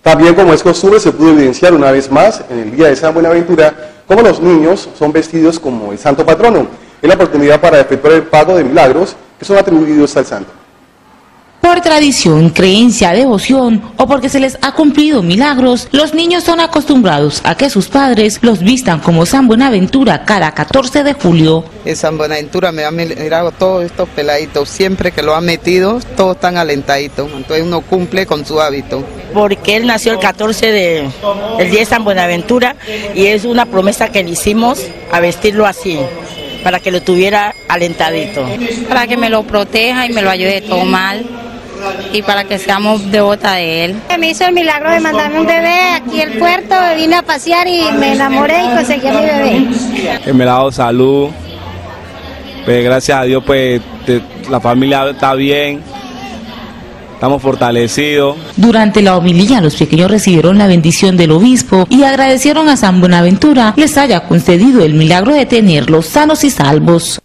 También, como es costumbre, se pudo evidenciar una vez más en el día de San Buenaventura cómo los niños son vestidos como el santo patrono, en la oportunidad para efectuar el pago de milagros que son atribuidos al santo. Por tradición, creencia, devoción o porque se les ha cumplido milagros, los niños son acostumbrados a que sus padres los vistan como San Buenaventura cada 14 de julio. San Buenaventura me ha mirado todos estos peladitos, siempre que lo ha metido, todos están alentaditos, entonces uno cumple con su hábito. Porque él nació el 14 el día de San Buenaventura y es una promesa que le hicimos a vestirlo así, para que lo tuviera alentadito. Para que me lo proteja y me lo ayude todo mal. Y para que seamos devotas de él. Me hizo el milagro de mandarme un bebé aquí al puerto, vine a pasear y me enamoré y conseguí a mi bebé. Me ha dado salud, pues gracias a Dios pues la familia está bien, estamos fortalecidos. Durante la homilía los pequeños recibieron la bendición del obispo y agradecieron a San Buenaventura les haya concedido el milagro de tenerlos sanos y salvos.